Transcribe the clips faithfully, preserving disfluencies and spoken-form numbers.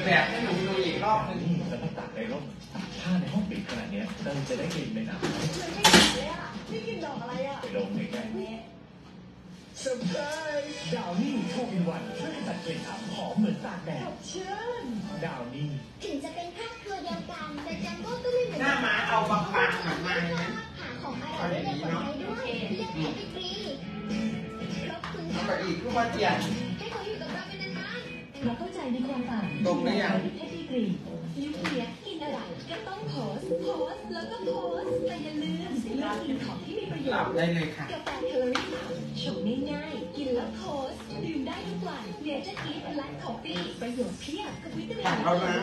แบบให้หนูดูอีกรอบนึงแล้วก็ตัดในร่มถ้าในห้องปิดขนาดนี้เราจะได้กลิ่นไหมนะมันไม่กลิ่นเลยอ่ะไม่กลิ่นดอกอะไรอ่ะไปลงในแก้มเซอร์ไพรส์ดาวนี่ทูอินวันช่วยตัดกลิ่นอับหอมเหมือนตากแดดเชื่อดาวนี่ถึงจะเป็นครอบครัวเดียวกันแต่จัมโบ้ก็ไม่เหมือนหน้าม้าเอาบางๆหนักมานะหาของอร่อยได้คนไทยด้วยเลือกแฮปปี้ฟรีครบคุณเอาไปอีกทุกวันเจียนให้เขาอยู่กับเราเป็นนานๆเราเข้าใจในความต่างตรงนี้อย่างแฮปปี้ฟรียุคนี้กินอะไรก็ต้องโพสโพสแล้วก็โพสแต่อย่าลืมเลือกกินของที่มีประโยชน์ได้เลยค่ะกาแฟเทอร์รี่ชงง่ายๆกินแล้วโพสดื่มได้ทุกวันเนเจอร์อีทและคอฟฟี่ประโยชน์เพียบกับวิตามินเอานะ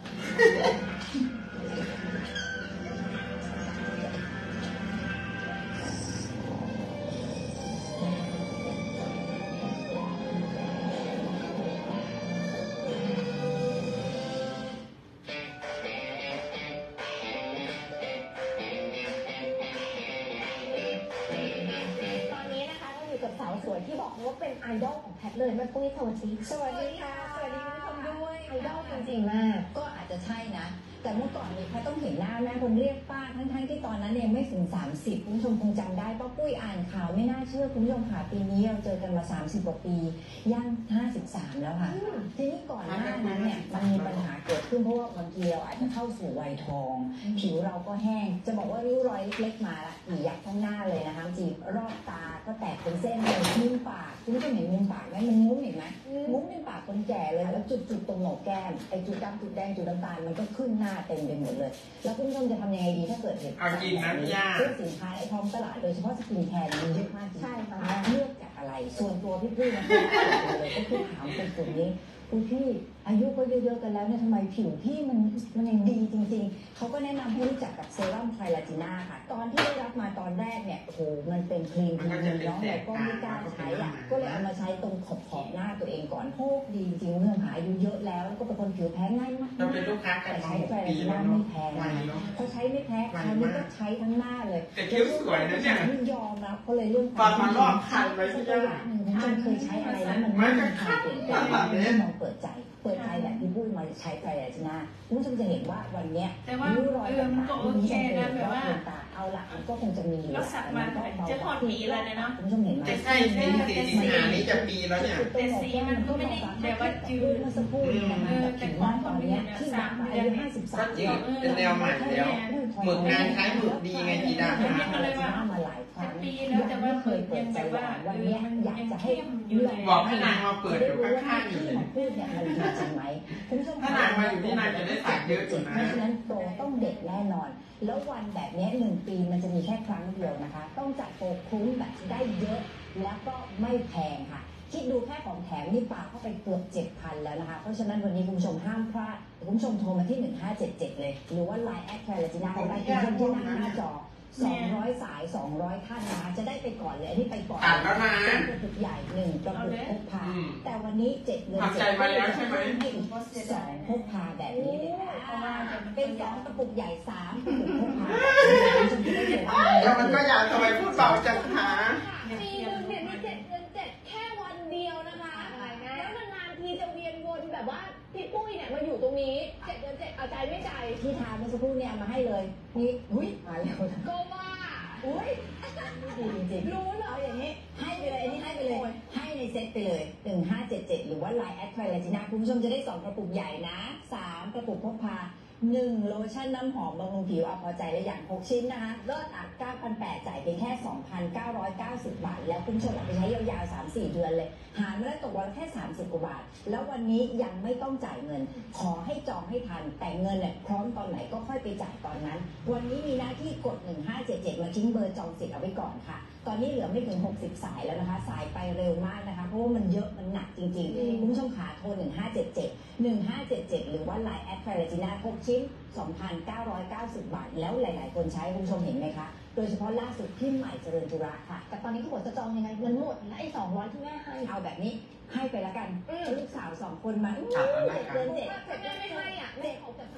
สาวสวยที่บอกว่าเป็นไอดอลของแพทเลยแม่ปุ้ยสวัสดีสวัสดีค่ะสวัสดีคุณผู้ชมด้วยไอดอลจริงๆมากก็อาจจะใช่นะแต่เมื่อก่อนเนี่ยแพทต้องเห็นหน้าแม่คนเรียกป้าทั้งๆที่ตอนนั้นเนี่ยไม่ถึงสามสิบคุณผู้ชมคงจำได้ป้าปุ้ยอ่านข่าวไม่น่าเชื่อคุณผู้ชมค่ะปีนี้เราเจอกันมาสามสิบกว่าปีย่างห้าสิบสามแล้วค่ะทีนี้ก่อนหน้านั้นเนี่ยมันมีปัญหาเกิดขึ้นเพราะว่าบางทีเราอาจจะเข้าสู่วัยทองผิวเราก็แห้งจะบอกว่าริ้วรอยเล็กๆมาละอียักษ์ข้างหน้าเลยนะคะจีบรอบตาก็แตกเป็นเส้นเลยมุมปากคุณผู้ชมเห็นมุมปากไหมมันงุ้มเห็นไหมงุ้มเป็นปากคนแก่เลยแล้วจุดๆตรงโหนกแก้มไอ้จุดดำจุดแดงจุดน้ำตาลมันก็ขึ้นหน้าเต็มไปหมดเลยแล้วคุณผู้ชมจะทำยังไงดีถ้าเกิดเหตุการณ์แบบนี้ซื้อสินค้าในท้องตลาดโดยเฉพาะสกินแคร์มันเยอะมากจริงใช่ค่ะเลือกจากอะไรส่วนตัวพี่ปุ้ยนะเลยก็คือถามคนกลุ่มนี้คุณพี่อายุก็เยอะๆกันแล้วเนี่ยทำไมผิวพี่มันมันยังดีจริงๆเขาก็แนะนำให้รู้จักกับเซรั่มไทลาจิน่าค่ะตอนที่ได้รับมาตอนแรกเนี่ยโอ้โหมันเป็นครีมที่น้องเราก็ไม่กล้าใช้อ่ะก็เลยเอามาใช้ตรงขอบๆหน้าตัวเองก่อนโชคดีจริงเมื่อหาอายุเยอะแล้วแล้วก็เป็นคนผิวแพ้ง่ายมากเราเป็นลูกค้ากันแต่ใช้ไทลาจิน่าไม่แพ้พอใช้ไม่แพ้คราวนี้ก็ใช้ทั้งหน้าเลยแต่คิ้วสวยนะเนี่ยไม่ยอมนะเขาเลยเรื่องตอนมารอบคันไปสักระยะหนึ่งคุณเคยใช้อะไรแล้วมันไม่มีความเปลี่ยนแปลงที่มองเปิดใจเปิดใจแบบพี่ปุ้ยมาใช้ไทลาจิน่าคุณผู้ชมจะเห็นว่าวันนี้ริ้วรอยต่างๆที่มีเส้นเลือดรอบดวงตาเอาละมันก็คงจะมีอยู่แล้วมันก็เบาจะพอปีแล้วเนาะคุณผู้ชมเห็นไหมใช่ใช่สีสิงหานี้จะปีแล้วเนี่ยแต่สีมันก็ไม่ได้แบบว่าจืดเมื่อสักครู่นี้นะคะผิวหน้าตอนนี้ที่รักมาอายุห้าสิบสามก็จืดเป็นแนวใหม่แล้วหมึกงานคล้ายหมึกดีไงดีดาค่ะมาหลายครั้งยังไม่เคยเปิดใจว่าวันนี้อยากจะให้บอกให้นางมาเปิดอยู่ข้างๆอยู่เลยพูดเนี่ยมันดีจริงไหมคุณผู้ชมถ้านางมาอยู่ที่นางจะได้สักเยอะจุดนะเพราะฉะนั้นโปรต้องเด็ดแน่นอนแล้ววันแบบนี้หนึ่งปีมันจะมีแค่ครั้งเดียวนะคะต้องจัดโปรคุ้มแบบได้เยอะแล้วก็ไม่แพงค่ะคิดดูแค่ของแถมนี่ปาเข้าไปเกือบเจ็ดพันแล้วนะคะเพราะฉะนั้นวันนี้คุณผู้ชมห้ามพลาดคุณผู้ชมโทรมาที่หนึ่งห้าเจ็ดเจ็ดเลยหรือว่า ไลน์ แอดไทลาจิน่าได้ที่ที่หน้าจอสองร้อยสายสองร้อยท่านนะคะจะได้ไปก่อนเลยอันนี้ไปก่อนอ่านแล้วนะกระปุกใหญ่หนึ่งกระปุกพกพาแต่วันนี้เจ็ดเงินเจ็ดมาแล้วใช่ไหมให้อีกสองพกพาแบบนี้เลยค่ะเป็นสองกระปุกใหญ่สามกระปุกพกพาแล้วมันก็อยากทำไมพูดเบาจังคะปีนึงเนี่ยมีเจ็ดเงินเจ็ดแค่วันเดียวนะคะแล้วนานๆทีจะเวียนวนแบบว่าพี่ปุ้ยเนี่ยมาอยู่ตรงนี้เจ็ดเดือนเจ็ดเอาใจไม่ใจที่ทานเมื่อสักครู่เนี่ยมาให้เลยนี่อุ้ยมาแล้วก็ว่าอุ้ยดีจริงๆรู้เลยอย่างนี้ให้ไปเลยอันนี้ให้ไปเลยให้ในเซ็ตไปเลยหนึ่งห้าเจ็ดเจ็ดหรือว่า ไลน์ แอดไทลาจิน่าคุณผู้ชมจะได้สองกระปุกใหญ่นะสามกระปุกพกพาหนึ่งโลชั่นน้ำหอมบำรุงผิวเอาพอใจและอย่างหกชิ้นนะคะเลิศอัด เก้าพันแปดร้อย จ่ายเพียงแค่ สองพันเก้าร้อยเก้าสิบ บาทแล้วคุณผู้ชมเอาไปใช้ยาวๆ สามสี่ เดือนเลยหารมาได้ตกวันแค่สามสิบกว่าบาทแล้ววันนี้ยังไม่ต้องจ่ายเงินขอให้จองให้ทันแต่เงินเนี่ยพร้อมตอนไหนก็ค่อยไปจ่ายตอนนั้นวันนี้มีหน้าที่กดหนึ่งห้าเจ็ดเจ็ดมาทิ้งเบอร์จองสิทธิ์เอาไว้ก่อนค่ะตอนนี้เหลือไม่ถึงหกสิบสายแล้วนะคะสายไปเร็วมากนะคะเพราะว่ามันเยอะมันหนักจริงๆคุณผู้ชมขาโทรหนึ่งห้าเจ็ดเจ็ด หนึ่งห้าเจ็ดเจ็ดหรือว่า ไลน์ แอดไทลาจิน่าหกชิ้น สองพันเก้าร้อยเก้าสิบ บาทแล้วหลายๆคนใช้คุณผู้ชมเห็นไหมคะโดยเฉพาะล่าสุดพี่ใหม่เจริญจุระค่ะแต่ตอนนี้เขาบอกจะจองยังไงเงินหมดแล้วไอ้สองร้อยที่แม่ให้เอาแบบนี้ให้ไปแล้วกันลูกสาวสองคนมาเจ็ดเดือนเจ็ดแม่ไม่ให้อ่ะแม่เขาแบบ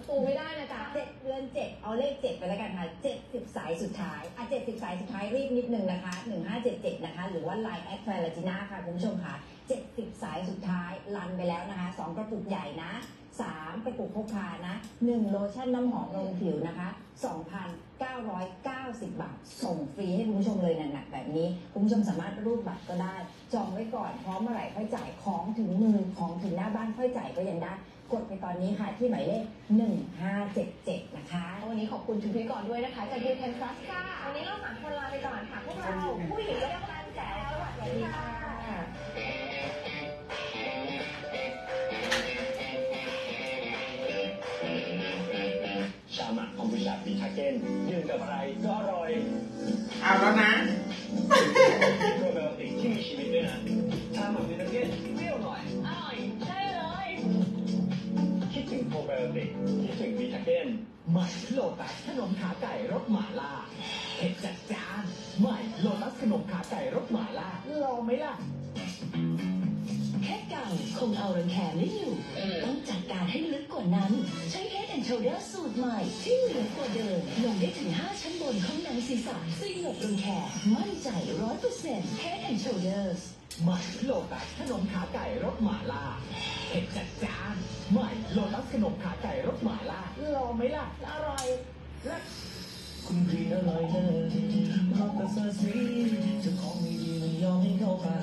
ตูไม่ได้นะจ๊ะเจ็ดเดือนเจ็ดเอาเลขเจ็ดไปแล้วกันค่ะเจ็ดสิบสายสุดท้ายอ่ะเจ็ดสิบสายสุดท้ายรีบนิดนึงนะคะหนึ่งห้าเจ็ดเจ็ดนะคะหรือว่า ไลน์ แอดแฟลจิน่าค่ะคุณผู้ชมค่ะเจ็ดสิบสายสุดท้ายรันไปแล้วนะคะสองกระปุกใหญ่นะสามกระปุกพกพานะหนึ่งโลชั่นน้ำหอมลงผิวนะคะ สองพันเก้าร้อยเก้าสิบ บาทส่งฟรีให้คุณผู้ชมเลยหนักๆแบบนี้คุณผู้ชมสามารถรูดบัตรก็ได้จองไว้ก่อนพร้อมเมื่อไหร่ค่อยจ่ายของถึงมือของถึงหน้าบ้านค่อยจ่ายก็ยังได้กดไปตอนนี้ค่ะที่หมายเลขหนึ่งห้าเจ็ดเจ็ดนะคะวันนี้ขอบคุณทุกพิธีกรด้วยนะคะจากยูเทนพลัสค่ะวันนี้เราสามคนลาไปก่อนค่ะพวกเราผู้หญิงยกกำลังแจ๋วสวัสดีค่ะชาหมักคอมบูชาปีชาเก้นยืนกับอะไรก็อร่อยเอาแล้วนะโปรไบโอติกที่มีชีวิตด้วยนะชาหมักปีชาเก้นเปรี้ยวหน่อยอร่อยใช่เลยคิดถึงโปรไบโอติกคิดถึงปีชาเก้นใหม่โลตัสขนมขาไก่รสหม่าล่าเผ็ดจัดจ้านใหม่โลตัสขนมขาไก่รสหม่าล่าลองไหมล่ะแค่เก่าคงเอารังแคไม่อยู่ต้องจัดการให้ลึกกว่านั้นใช้ Head and Shoulders สูตรใหม่ที่เหนือกว่าเดิมลงได้ถึงห้าชั้นบนของหนังศีรษะซึ่งหลบรังแคมั่นใจ ร้อยเปอร์เซ็นต์ Head and Shoulders ใหม่โลตัสขนมขาไก่รสหม่าล่าเผ็ดจัดจ้านใหม่โลตัสขนมขาไก่รสหม่าล่าลองไหมล่ะอร่อยและคุณพีอร่อยเลยเพราะแต่เซอร์ซีเจ้าของไม่ดีมันยอมให้เข้ามา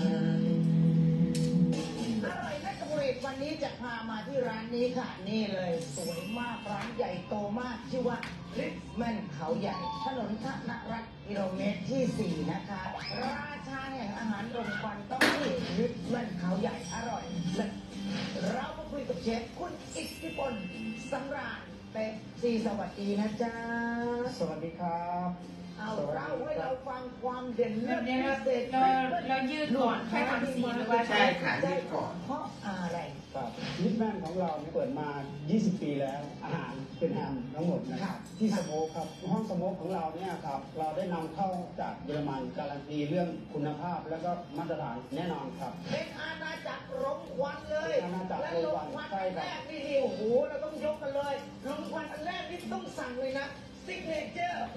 อร่อยนักบุรีวันนี้จะพามาที่ร้านนี้ค่ะนี่เลยสวยมากร้านใหญ่โตมากชื่อว่าริชแมนเขาใหญ่ถนนธนรัตน์กิโลเมตรที่สี่นะคะราชาแห่งอาหารรมควันต้องที่ริชแมนเขาใหญ่อร่อยและเรามาคุยกับเชฟคุณอิทธิพลสำราญเป๊ปซีสวัสดีนะจ๊ะสวัสดีครับเอาเล่าให้เราฟังความเด่นเลิศเนี่ยพิเราเศษเราเรายืดก่อนค่อยทำสีหรือว่าใช่ค่ะยืดก่อนเพราะอะไรครับลิทแมนของเราเนี่ยเปิดมา ยี่สิบ ปีแล้ว อาหารเป็นแฮมทั้งหมดนะครับ ที่สโมกครับ ห้องสโมกของเราเนี่ยครับ เราได้นำเข้าจากเยอรมันการันตีเรื่องคุณภาพและก็มาตรฐานแน่นอนครับเป็นอาณาจักรรมควันเลยอาณาจักรและรลมมควันควันใช่อันคแรรับกนี่โอ้โหเราต้องยกกันเลยลมควันอันแรกนี่ต้องสั่งเลยนะซิกเนเจอร์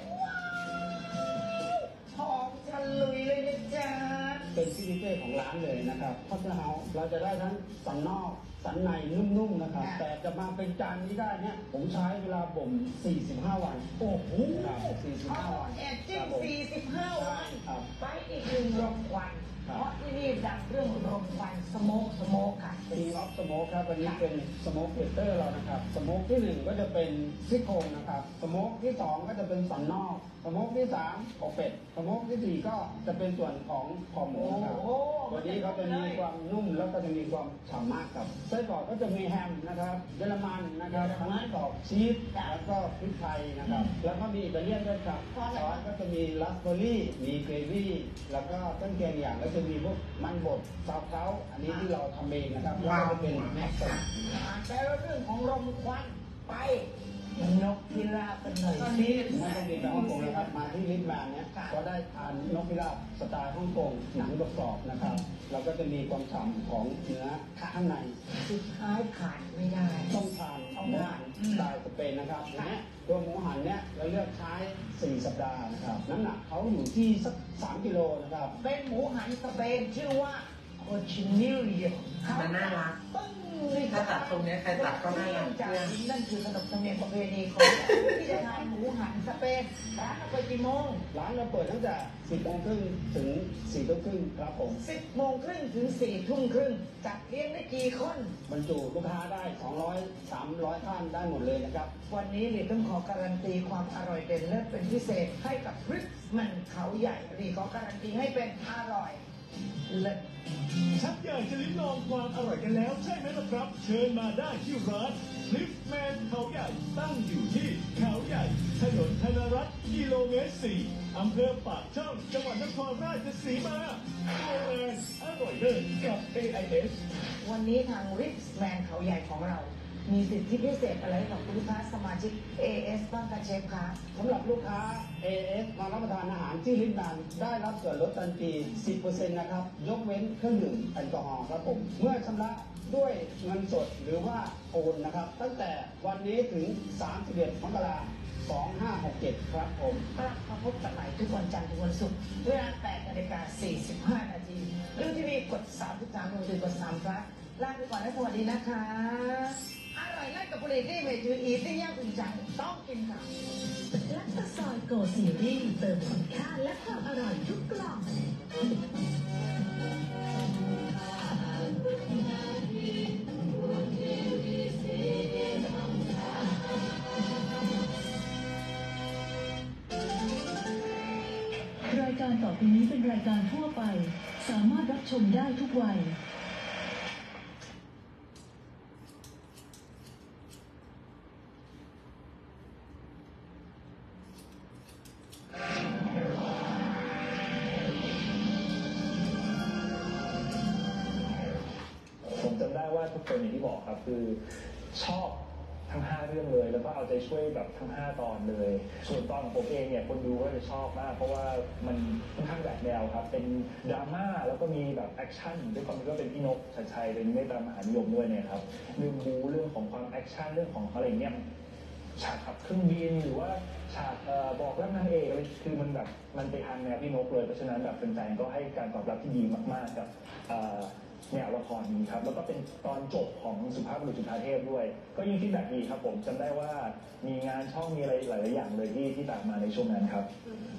หอมฉลุยเลยนะจ๊ะเป็นซิกเนเจอร์ของร้านเลยนะครับพอสเฮาส์เราจะได้ทั้งสันนอกสันในนุ่มๆนะครับ แต่จะมาเป็นจานนี้ได้เนี่ยผมใช้เวลาบ่ม สี่สิบห้า วันโอ้โหครับสี่สิบห้า วันแอดจิ้คมรับผมสี่สิบห้าวันครับไปอีกหนึ่งรมควันครับเพราะที่นี่ดังเรื่องรมควันสโมกสโมกค่ะ King of Smoke ครับวันนี้เป็นสโมกเ e เตอร์เรานะครับสโมกที่หนึ่งก็จะเป็นซี่โครงนะครับสโมกที่สองก็จะเป็นสันนอกสโมกที่สามอกเป็ดสโมกที่สี่ก็จะเป็นส่วนของคอหมูครับโอ้โหวันนี้เขาจะมีความนุ่มแล้วก็จะมีความฉ่ำมากครับไส้กรอกก็จะมีแฮมนะครับเยอรมันนะครับทั้งไส้กรอกชีสแล้วก็พริกไทยนะครับแล้วก็มีอิตาเลียนด้วยครับซอสก็จะมีราสเบอร์รี่มีเกรวี่แล้วก็เครื่องแกงอย่างก็จะมีพวกมันบดซาวเท้าอันนี้ที่เราทำเองนะครับแล้วก็จะเป็นแม็กซ์ผ่านไปแล้วเรื่องของลมควันไปนกพิราบกันหน่อยตอนสินี้ไม่ต้องบินไปฮ่องกงนะครับมาที่ลิทแมนเนี่ยก็ได้ทานนกพิราบสไตล์ฮ่องกงหนังกรอบๆนะครับเราก็จะมีความฉ่ำของเนื้อข้างในสุดท้ายขาดไม่ได้ต้องทานหมูหันสไตล์สเปนนะครับอันเนี้ยตัวหมูหันเนี่ยเราเลือกใช้ สี่สัปดาห์นะครับน้ำหนักเขาอยู่ที่สักสามกิโลนะครับเป็นหมูหันสเปนชื่อว่าโคชินิลเยมันน่ารักปึ้งเลยถ้าตัดตรงเนี้ยใครตัดก็น่ารักจากเพื่อนนี้นั่นคือขนบธรรมเนียมประเพณีของที่จะทานหมูหันสเปนร้านเราเปิดกี่โมงร้านเราเปิดตั้งแต่สิบโมงครึ่งถึงสี่ทุ่มครึ่งครับผมสิบโมงครึ่งถึงสี่ทุ่มครึ่งจัดเลี้ยงได้กี่คนบรรจุลูกค้าได้สองร้อย สามร้อยท่านได้หมดเลยนะครับวันนี้หลีต้องขอการันตีความอร่อยเด่นเลิศเป็นพิเศษให้กับริชมันเขาใหญ่หลีขอการันตีให้เป็นอร่อยเลิศชักอยากจะลิ้มลองความอร่อยกันแล้วใช่ไหมล่ะครับ เชิญมาได้ที่ร้านลิฟแมนเขาใหญ่ตั้งอยู่ที่เขาใหญ่ ถนนธนรัตน์กิโลเมตรสี่อำเภอปากช่องจังหวัดนครราชสีมาโรงแรมอร่อยเลิศกับ เอ ไอ เอสวันนี้ทางริชแมนเขาใหญ่ของเรามีสิทธิพิเศษอะไรกับลูกค้าสมาชิก เอ เอส บ้างคะเชฟคะสำหรับลูกค้า เอ เอส มารับประทานอาหารที่ลิฟต์นันได้รับส่วนลดทันที สิบเปอร์เซ็นต์ นะครับ ยกเว้นเครื่องดื่มแอลกอฮอล์ครับผม เมื่อชำระด้วยเงินสดหรือว่าโอนนะครับ ตั้งแต่วันนี้ถึง สามสิบเอ็ด มกราคม สองห้าหกเจ็ด ครับผมกลับมาพบกันใหม่ทุกวันจันทร์ถึงวันศุกร์เวลาแปดนาฬิกาสี่สิบห้านาทีดูทีวีกดสามสิบสามมือถือกดสามครับลาไปก่อนและสวัสดีนะคะอร่อยนั่นกับผลิตที่เมจูอีที่ย่างอุ่นจังต้องกินค่ะลักตะซอยโกซีรีส์เติมคุณค่าและความอร่อยทุกกล่องรายการต่อไปนี้เป็นรายการทั่วไปสามารถรับชมได้ทุกวัยผมจำได้ว่าทุกคนอย่างที่บอกครับคือชอบทั้งห้าเรื่องเลยแล้วก็เอาใจช่วยแบบทั้งห้าตอนเลยส่วนตอนของผมเองเนี่ยคนดูก็จะชอบมากเพราะว่ามันค่อนข้างแหวกแนวครับเป็นดราม่าแล้วก็มีแบบแอคชั่นด้วยความที่ก็เป็นพี่นกชัยชัยเป็นเมตตามหานิยมด้วยเนี่ยครับเรื่องบูเรื่องของความแอคชั่นเรื่องของอะไรเนี่ยฉากขับเครื่องบินหรือว่าฉากบอกรักนางเอกอะไรคือมันแบบมันไปทางแนวพี่นกเลยเพราะฉะนั้นแบบแฟนๆก็ให้การตอบรับที่ดีมากๆกับแนวละครนี้ครับแล้วก็เป็นตอนจบของสุภาพบุรุษจุฑาเทพด้วยก็ยิ่งที่แบบดีครับผมจำได้ว่ามีงานช่องมีอะไรหลายๆอย่างเลยที่ที่ตามมาในช่วงนั้นครับ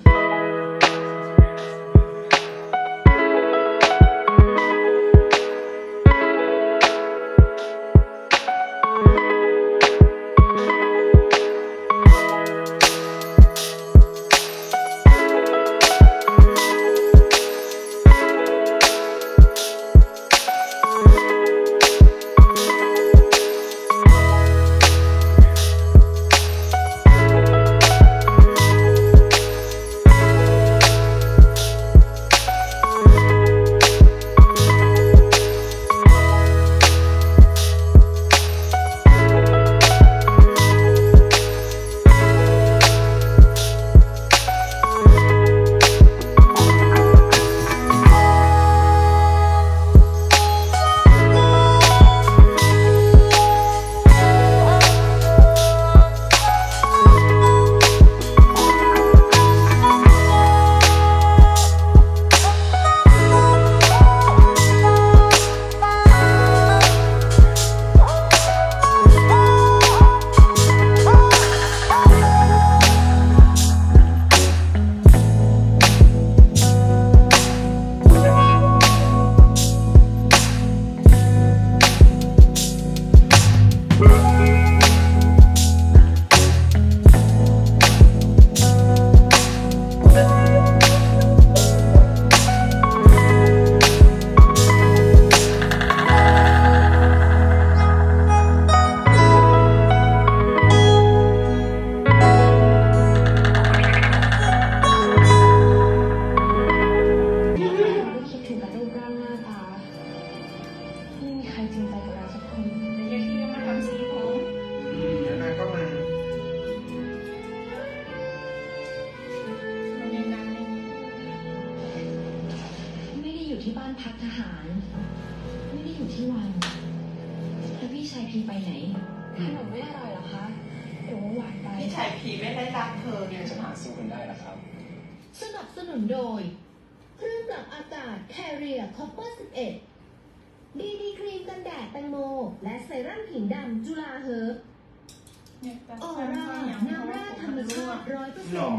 ที่บ้านพักทหารไม่ได้อยู่ที่วังแล้วพี่ชายพีไปไหนขนมไม่อร่อยหรอคะหรือว่าหวานไปพี่ชายพีไม่ได้รักเธอเนี่ยจะหาซื้อคุณได้นะครับสนับสนุนโดยเครื่องปรับอากาศ Carrier Copper สิบเอ็ด ดีดีครีมกันแดดแตงโมและเซรั่มผิวดำจุฬาเฮิร์บออร่าน้ำแร่ธรรมชาติ ร้อยเปอร์เซ็นต์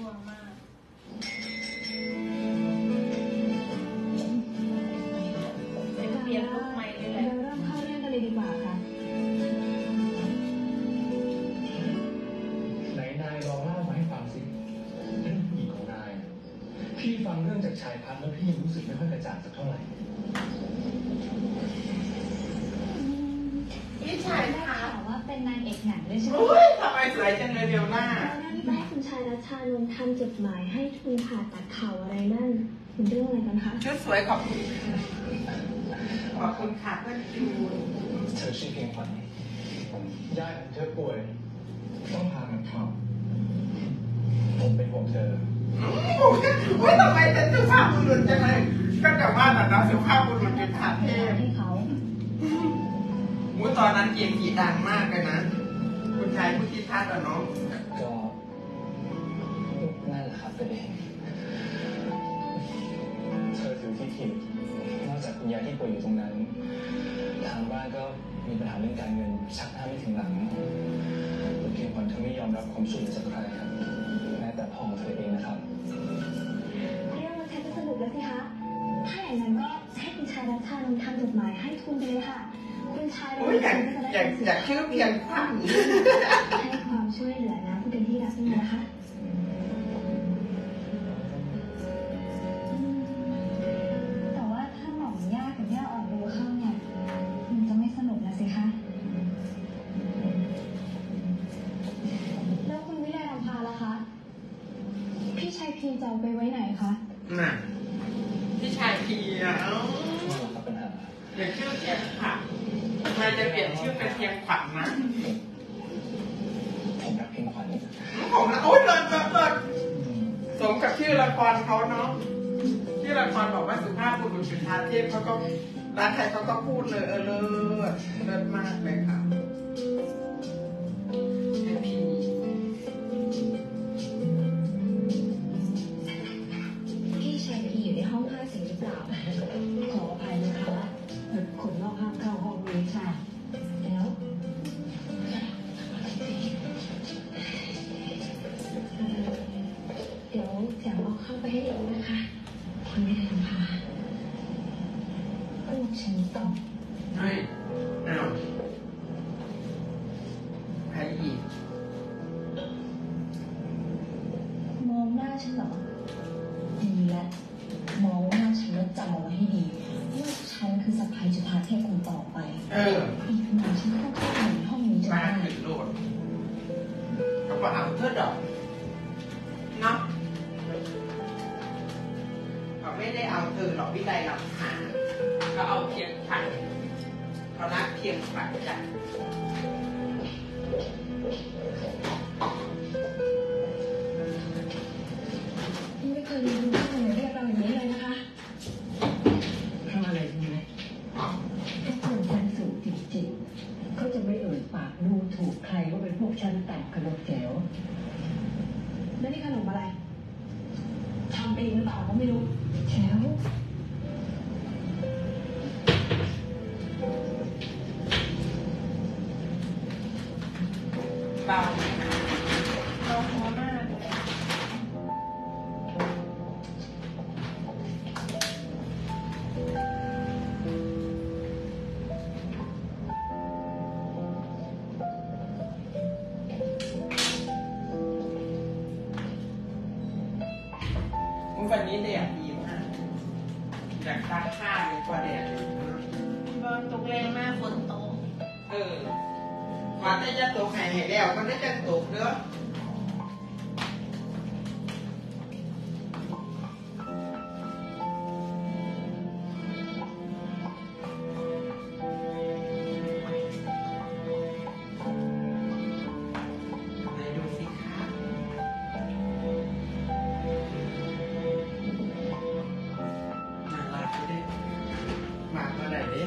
เปลี่ยนลุคใหม่เลยแหละเราเริ่มเข้าเรื่องกันเลยดีกว่าค่ะไหนนายลองเล่ามาให้ฟังสิเรื่องผู้หญิงของนายพี่ฟังเรื่องจากชายพัฒน์แล้วพี่ยังรู้สึกไม่ค่อยกระจ่างสักเท่าไหร่พี่ชายได้ข่าวว่าเป็นนางเอกหนังด้วยใช่ไหมทำไมสวยจังเลยเดียวหน้าที่ได้คุณชายรัชชานนท์ทำจดหมายให้ทุนผ่าตัดเข่าอะไรนั่นเป็นเรื่องอะไรกันคะชุดสวยขอบคุณขอบคุณค่ะเพื่อนดูเธอชื่อเพียงขวัญยายของเธอป่วยต้องพากันเข้าผมเป็นห่วงเธออุ้ยทำไมเป็นสุภาพบุรุษจังเลยก็กลับบ้านแบบนั้นสุภาพบุรุษเป็นขาเทพให้เขามูตอนนั้นเกมผีดังมากเลยนะคุณชายผู้ที่ท่าต่อน้องก็นั่นแหละครับประเด็นเธอถือที่ผิดนอกจากคุณยายที่ป่วยอยู่ตรงนั้น ทางบ้านก็มีปัญหาเรื่องการเงินชักหน้าไม่ถึงหลังเพียงพอเธอไม่ยอมรับความช่วยเหลือจากใครครับแม้แต่พ่อของเธอเองนะครับเรื่องมันใช้จะสนุกแล้วสิคะ ถ้าอย่างนั้นก็ให้คุณชายรัชชานนท์ทำจดหมายให้ทุนไปเลยค่ะ คุณชายรัชโอ้ยอชายากนท์ก็จะอยากได้อยากชื่อเพียงขวัญให้ความช่วยเหลือนะผู้เป็นที่รักนี่นะคะ แต่ว่าถ้าหม่อมย่ากับย่าอ่อนรู้เข้าเนี่ยมันจะไม่สนุกนะสิคะ แล้วคุณวิไลรำพาล่ะคะ พี่ชายพีจะเอาไปไว้ไหนคะน่ะพี่ชายพีอ่ะเอ้านี่แหละครับปัญหาเปลี่ยนชื่อเพียงขวัญทำไมจะเปลี่ยนชื่อเป็นเพียงขวัญนะผมรักเพียงขวัญผมนะโอ๊ยเลิศเลิศเลิศสมกับชื่อละครเขาเนาะชื่อละครบอกว่าสุภาพบุรุษจุฑาเทพเขาก็ร้านไทยเขาก็พูดเลยเออเลิศเลิศมากเลยค่ะแฮปปี้พี่ชายพีอยู่ในห้องห้าสิงหรือเปล่า ขออภัยนะคะคนนอกห้ามเข้าห้องนี้ค่ะ แล้วเดี๋ยวเสียงเอาเข้าไปให้เองนะคะคุณไม่ได้ทำพาพวกฉันต้องเฮ้ยอ้าวใครอีกมองหน้าฉันเหรอ ดีแล้วมองหน้าฉันแล้วจำเอาไว้ให้ดีว่าฉันคือสะพายจุฑาเทพคนต่อไปเอออีกหน่อยฉันก็เข้าไปในห้องนี้จะมาได้ถึงโหลดก็บอกเอาเธอดอกเนาะเขาไม่ได้เอาเธอหรอกวิไลหลักฐานเขาเอาเพียงขวัญเขารักเพียงขวัญจ้ะไม่เคยมีคุณผู้ชมเรียกเราอย่างนี้เลยนะคะทำอะไรดีไหมถ้าคนชั้นสูงจริงๆเขาจะไม่เอ่ยปากดูถูกใครว่าเป็นพวกชั้นต่ำกระโดดแจ๋วแล้วนี่ขนมอะไรทำเองหรือเปล่าก็ไม่รู้แจ๋วเบาเบาพอมาก วันนี้แดดดีมากอยากซักผ้าเลยกว่าแดดอีกนะบอลตกแรงมากฝนตกเออว่าแต่จะตกไห้ให้แล้วมันได้จะตกเด้อไหนดูสิคะน่ารักเลยหมากมาไหนเนี่ย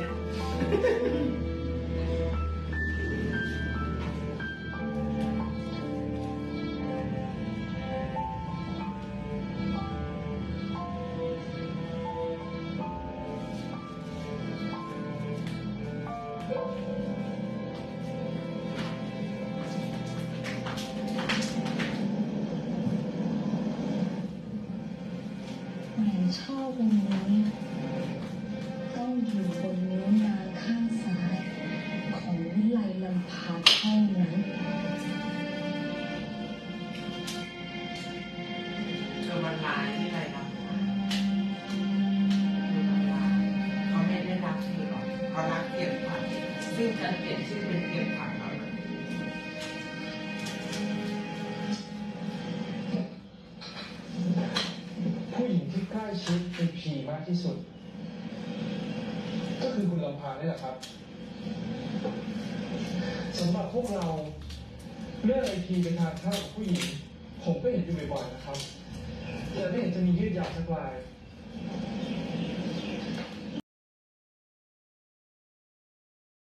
แหวนช่อวงนี้ต้องอยู่บนนิ้วนางข้างซ้าย ของวิไลลำพาเท่านั้นเธอมันลายที่ไรครับเธอมันลายเขาไม่ได้รักเธอหรอกเขารักเพียงขวัญซึ่งฉันเปลี่ยนชื่อเป็นเพียงขวัญแล้วนะผู้หญิงที่ใกล้ชิดคือผีมากที่สุด ก็คือคุณลำพานี่แหละครับสำหรับพวกเราเรื่องไอทีเป็นทางเข้ากับผู้หญิงผมก็เห็นอยู่บ่อยๆนะครับแต่ไม่เห็นจะมียืดยาวสักราย